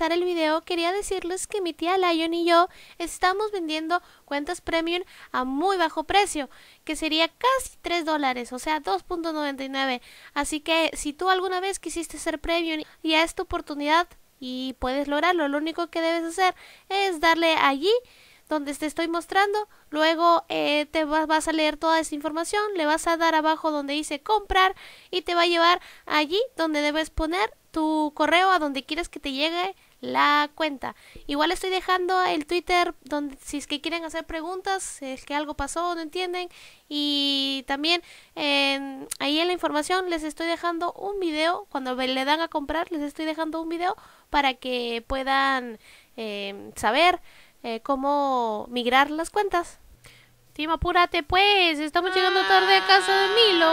empezar el video, quería decirles que mi tía Lion y yo estamos vendiendo cuentas premium a muy bajo precio, que sería casi $3, o sea, 2.99. Así que si tú alguna vez quisiste ser premium, ya es tu oportunidad y puedes lograrlo. Lo único que debes hacer es darle allí donde te estoy mostrando, luego vas a leer toda esa información, le vas a dar abajo donde dice comprar y te va a llevar allí donde debes poner tu correo a donde quieres que te llegue la cuenta. Igual estoy dejando el Twitter donde si es que quieren hacer preguntas, si es que algo pasó o no entienden, y también ahí en la información les estoy dejando un video, cuando le dan a comprar les estoy dejando un video para que puedan saber cómo migrar las cuentas. Timo, apúrate pues, estamos llegando tarde a casa de Milo.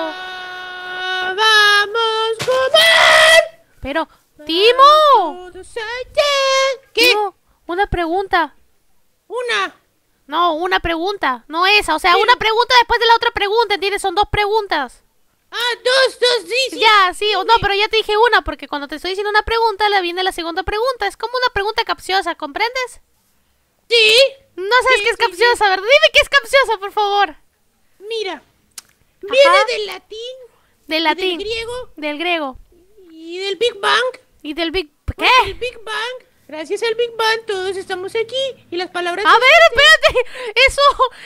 ¡Vamos a comer! Pero, Timo. ¿Qué? Timo, una pregunta. Una. Una pregunta, no esa, o sea, una pregunta después de la otra pregunta, ¿entiendes? Son dos preguntas. Ah, dos, sí. Ya, sí, o no, pero ya te dije una, porque cuando te estoy diciendo una pregunta, le viene la segunda pregunta. Es como una pregunta capciosa, ¿comprendes? Sí. No sabes que es capciosa, ¿verdad? Dime que es capciosa, por favor. Mira, viene del latín. Del latín. Del griego. Del griego. Y del Big Bang. Y del Big... ¿Qué? Pues el Big Bang. Gracias al Big Bang todos estamos aquí. Y las palabras... A ver, espérate. Eso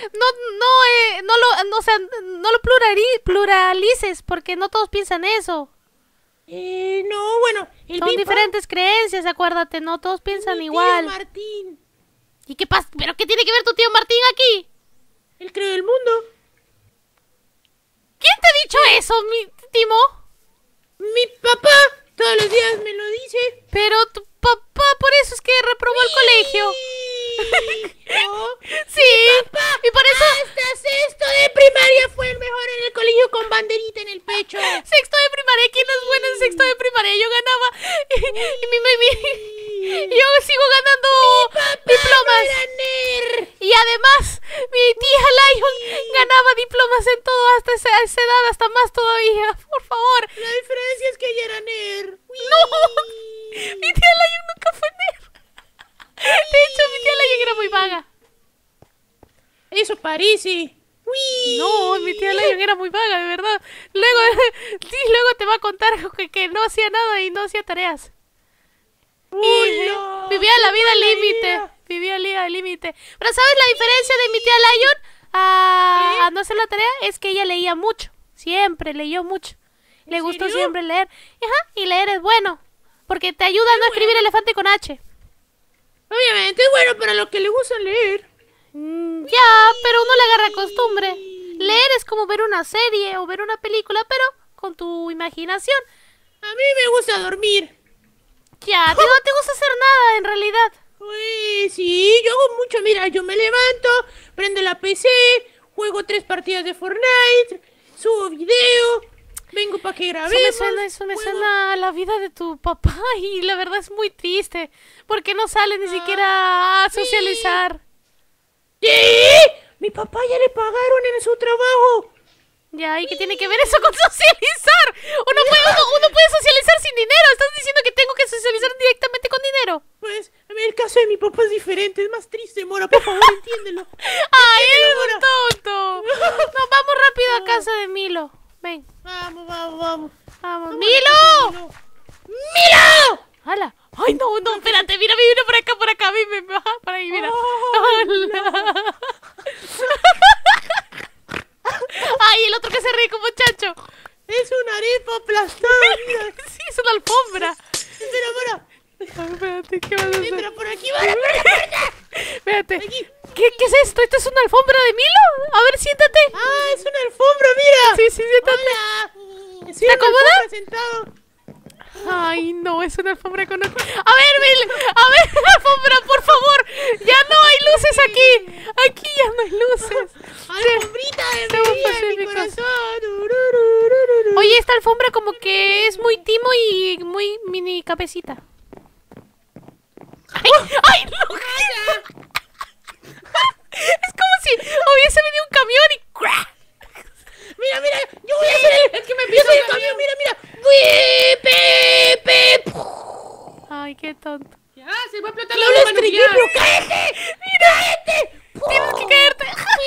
no lo pluralices, porque no todos piensan eso. No, bueno. Son diferentes creencias, acuérdate, no todos piensan igual. Tío Martín. ¿Y qué pasa? ¿Pero qué tiene que ver tu tío Martín aquí? Él creó el mundo. ¿Quién te ha dicho eso, mi Timo? Mi papá todos los días me lo dice. Pero tu papá, por eso es que reprobó el colegio. ¿No? Sí, y por eso... Hasta sexto de primaria fue el mejor en el colegio con banderita en el pecho. Sexto de primaria, ¿quién es bueno en sexto de primaria? Yo ganaba y yo sigo ganando diplomas. Y además, mi tía Lion ganaba diplomas en todo hasta esa edad, hasta más todavía. Por favor. La diferencia es que ella era nerd. No, mi tía Lion nunca fue nerd. De hecho, mi tía Lion era muy vaga. Eso parece. No, mi tía Lion era muy vaga, de verdad. Luego te va a contar que no hacía nada y no hacía tareas. No, vivía la vida al límite. Vivía la vida al límite. Pero ¿sabes la diferencia de mi tía Lion a no hacer la tarea? Es que ella leía mucho. Siempre leyó mucho. Le gustó siempre leer. Ajá, y leer es bueno. Porque te ayuda a no escribir elefante con H. Obviamente es bueno para los que le gusta leer. Ya, pero uno le agarra costumbre. Leer es como ver una serie o ver una película, pero con tu imaginación. A mí me gusta dormir. Ya, no te gusta hacer nada en realidad. Uy, sí, yo hago mucho. Mira, yo me levanto, prendo la PC, juego 3 partidas de Fortnite, subo video, vengo para que grabemos. Eso me suena a la vida de tu papá y la verdad es muy triste. Porque no sale ni siquiera a socializar. ¿Sí? Mi papá ya le pagaron en su trabajo. Ya, ¿y qué tiene que ver eso con socializar? Uno puede socializar sin dinero. Estás diciendo que tengo que socializar directamente con dinero. Pues, a mí el caso de mi papá es diferente, es más triste, Mora, por favor, entiéndelo. ¡Ay, eres un tonto! No, vamos rápido a casa de Milo. Ven. Vamos. ¡Milo! ¡Milo! ¡Hala! ¡Ay, no, espérate! Mira por acá, por ahí, mira. ¡Ay, el otro que se ríe como chancho! Es una arepa aplastada, mira. Sí, es una alfombra. Espera, Mora. Espérate, ¿qué vas a hacer? Entra por aquí, Mora, por la puerta. Espérate. ¿Qué es esto? ¿Esto es una alfombra de Milo? A ver, siéntate. Ah, es una alfombra, mira. Sí, siéntate. Hola. ¿Está cómoda? Sentado. Ay, no, es una alfombra con... A ver, alfombra, por favor. Ya no hay luces aquí. Aquí ya no hay luces. Alfombrita de mi corazón. Oye, esta alfombra como que es muy timo y muy mini cabecita. ¡Ay, no! Es como si hubiese venido un camión y... Mira, yo voy a hacer es que me empiezo el camión, mira. Ay, qué tonto. Ya, ¿De qué? ¡Pero cállate! ¡Cállate! Tienes que caerte.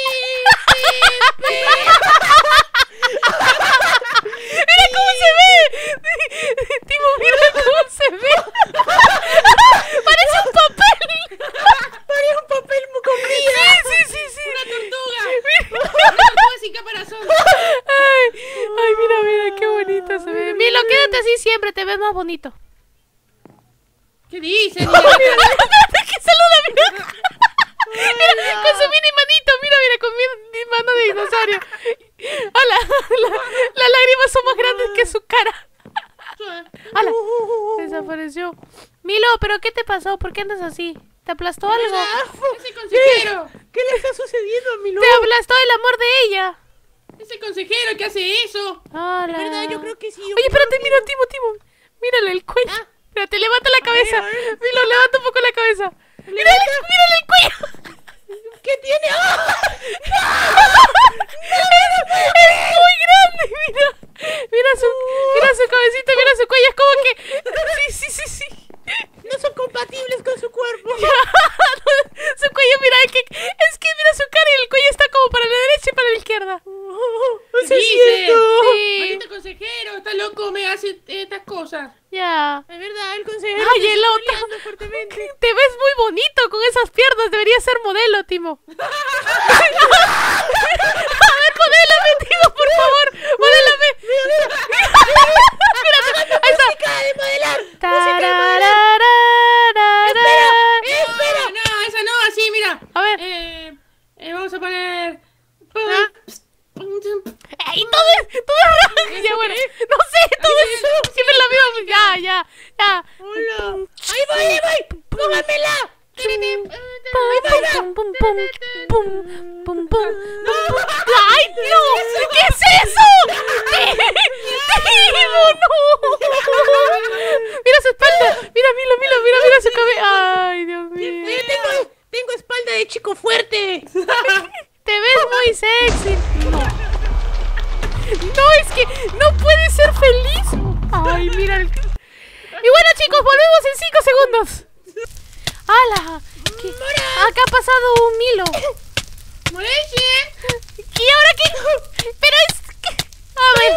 Mira cómo se ve. Timo, mira cómo se ve. Parece un papel. Parece un papel con vida. Sí. Una tortuga. Una tortuga sin caparazón. Ay, mira, qué bonito se ve. Milo, quédate así siempre, te ves más bonito. ¿Qué dices? Espérate, que saluda, mira. Mira, con su mini manito, mira, con mi mano de dinosaurio. Hola, las lágrimas son más grandes que su cara. Hola, desapareció. Milo, ¿pero qué te pasó? ¿Por qué andas así? ¿Te aplastó algo? Ese consejero. ¿Qué le está sucediendo a mi lobo? Te aplastó el amor de ella. Ese consejero que hace eso. Hola. De verdad, yo creo que sí. Oye, espérate, mira, Timo. Mírale el cuello. Espérate, levanta la cabeza. A ver. Milo, levanta un poco la cabeza. Mírale el cuello. ¿Qué tiene? Es muy grande, mira su cabecita, mira su cuello, es como que sí. No son compatibles con su cuerpo. Su cuello, mira, es que mira su cara y el cuello está como para la derecha y para la izquierda. ¿Qué dice? Sí. Maldito consejero, está loco, me hace estas cosas. Ya. Es verdad, el consejero. Ay, el otro. Fuertemente. Te ves muy bonito con esas piernas, deberías ser modelo, Timo. A ver, modélame, Timo, por favor. Modélame. Espérate, ahí está. Música de modelar. Espera. No, esa no, así, mira. A ver. Vamos a poner... ¡Ey, todo es ya, bueno, no sé, todo es siempre la misma. Ya. Hola. Ahí voy. Póngamela. ¡Ay, Dios! ¿Qué es eso? ¡Timo, no! Mira su espalda. Mira su cabeza. Ay, Dios mío. Tengo espalda de chico fuerte. Te ves muy sexy. No, es que no puedes ser feliz. Ay, mira. Y bueno, chicos, volvemos en 5 segundos. ¡Hala! Acá ha pasado un Milo. ¡Moleche! ¿Y ahora qué? Pero es que... A ver.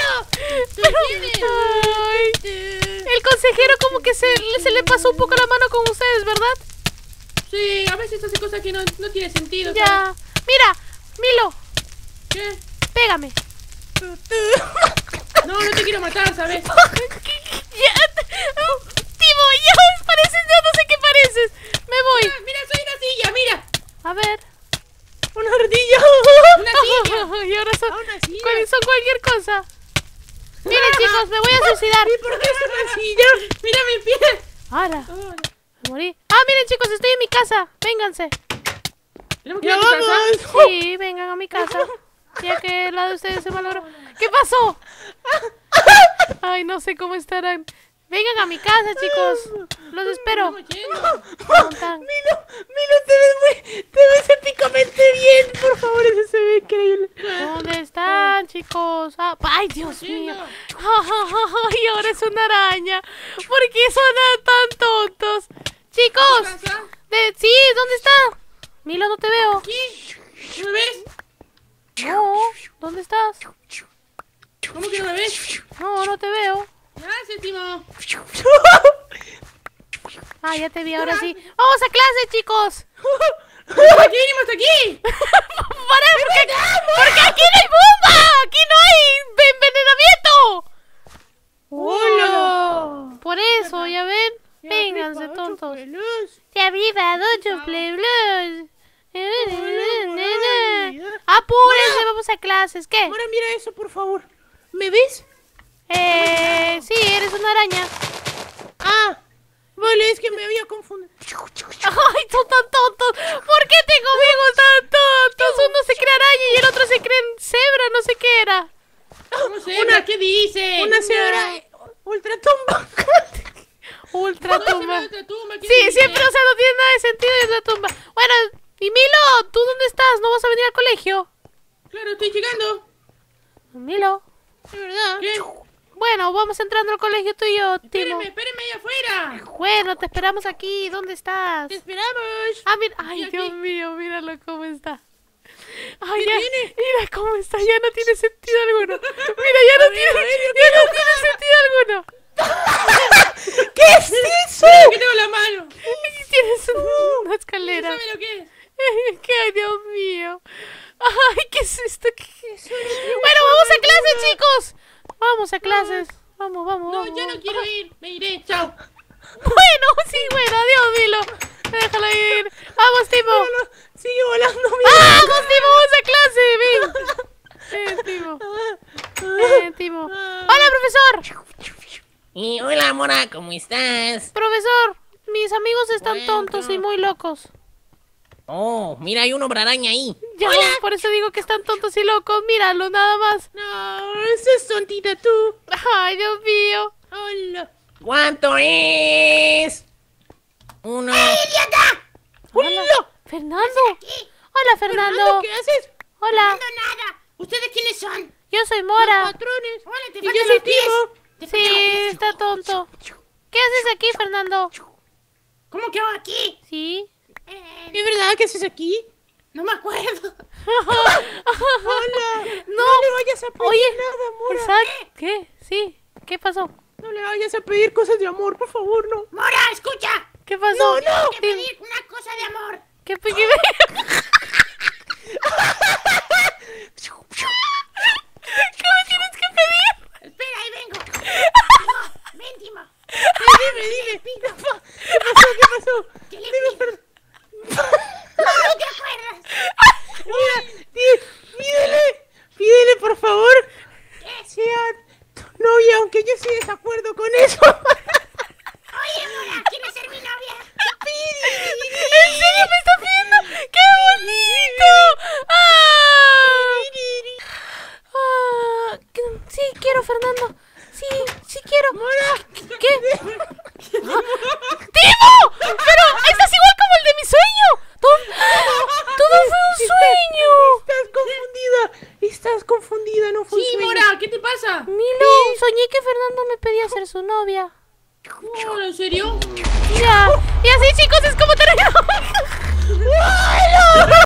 Ay, el consejero como que se le pasó un poco la mano con ustedes, ¿verdad? Sí, a veces hace cosas que no tiene sentido. Ya. ¿Sabes? Mira, Milo, ¿Qué? pégame. No te quiero matar, ¿sabes? Timo, ya pareces, yo no sé qué pareces. Me voy. Mira, soy una silla, mira. A ver. Una ardilla. Una silla. Y ahora son, Una silla. son cualquier cosa. Miren, chicos, me voy a suicidar. ¿Y por qué es una silla? Mira mi pie. ¡Hala! Hola. Me morí. Miren, chicos, estoy en mi casa. Vénganse. ¿Tenemos que ir a tu casa? Sí, vengan a mi casa. Ya que la de ustedes se malogró. ¿Qué pasó? Ay, no sé cómo estarán. Vengan a mi casa, chicos. Los espero. Estamos yendo. ¿Cómo están? Milo, te ves épicamente bien. Por favor, eso se ve increíble. ¿Dónde están, chicos? ¡Ay, Dios mío! Yendo. ¡Ay, ahora es una araña! ¿Por qué son tan tontos? ¡Chicos! ¿Casa? Sí, ¿dónde está? Milo, no te veo. ¿Aquí? ¿No me ves? No, ¿dónde estás? ¿Cómo que no me ves? No te veo. Gracias, Timo. Ya te vi, ahora sí. ¡Vamos a clase, chicos! ¿Por qué vinimos aquí? Porque aquí no hay bomba, aquí no hay envenenamiento. ¡Hola! Por eso, ya ven. Vénganse, tontos. Ya viva, Docho Play Blues. Apúrense, vamos a clases. ¿Qué? Ahora mira eso, por favor. ¿Me ves? Sí, eres una araña. Vale, es que me había confundido. Ay, son tan tontos. ¿Por qué tengo amigos tan tontos? Uno se cree araña y el otro se cree cebra, no sé qué era. ¿Cómo se ¿Qué dice? Una cebra ultratumba. Ultratumba. ¿Qué Sí, dice? siempre, o sea, no tiene nada de sentido y ultratumba. Bueno, y Milo, ¿tú dónde estás? ¿No vas a venir al colegio? Claro, estoy llegando. Milo. ¿De verdad? ¿Qué? Bueno, vamos entrando al colegio tú y yo, Timo. Espéreme ahí afuera. Bueno, te esperamos aquí. ¿Dónde estás? ¡Te esperamos! Ah, mira. Ay, Aquí, Dios aquí. mío, míralo cómo está. Ay, ¿Qué ya, tiene? mira cómo está, ya no tiene sentido alguno. Mira, ya no tiene sentido alguno. ¿Qué es eso? Que tengo la mano. Tienes una escalera. ¿Sabe lo que es? ¿Qué? Ay, Dios mío. Ay, ¿qué es esto? ¿Qué es? Bueno, vamos a clases, chicos. Vamos a clases. Vamos, vamos, No, vamos. ya no quiero ir. Me iré. Chao. Bueno, sí, bueno, adiós, dilo. Déjalo ir. Vamos, Timo. Sigue volando, ¡Vamos, Timo! ¡Vamos a clase! ¡Ven! Ven, Timo. Ven, Timo. ¡Hola, profesor! Y hola, Mora, ¿cómo estás? Profesor, mis amigos están Bueno. tontos y muy locos. Oh, mira, hay una araña ahí. Ya, por eso digo que están tontos y locos. Míralo, nada más. No, estás tontita tú. Ay, Dios mío. Hola. ¿Cuánto es? 1. Hola, Fernando. Hola, Fernando. ¿Qué haces? Hola, Nada. ¿Ustedes quiénes son? yo soy Mora. Patrones. Hola, te Y faltan yo soy los pies. Timo. Sí, está tonto. ¿Qué haces aquí, Fernando? ¿Cómo que hago aquí? Sí. ¿Es verdad que haces aquí? No me acuerdo. Hola. No. le vayas a pedir Oye, nada, Mora. Isaac, ¿qué? Sí. ¿Qué pasó? No le vayas a pedir cosas de amor, por favor, no. Mora, escucha. ¿Qué pasó? No, no. Tengo que pedir una cosa de amor. ¿Qué ¿Qué me tienes que pedir? Espera, ahí vengo. Ven, Timo. Dime. ¿Qué pasó? ¿Qué le Dime, pido? perdón. ¿No te acuerdas? Mira, pídele, por favor, ¿Qué? sea tu novia, aunque yo estoy de desacuerdo con eso. Oye, Mora, ¿quieres ser mi novia? ¿En serio me está pidiendo? ¡Qué bonito! Sí, quiero, Fernando. Sí quiero. ¿Qué? ¡Timo! ¡Pero estás igual como el de mi sueño! ¡Todo fue un sueño! Estás confundida, no fue un Sí, sueño. Mora, ¿qué te pasa? Milo, soñé que Fernando me pedía ser su novia. Mora, ¿en serio? Ya. Y así, chicos, es como terminamos.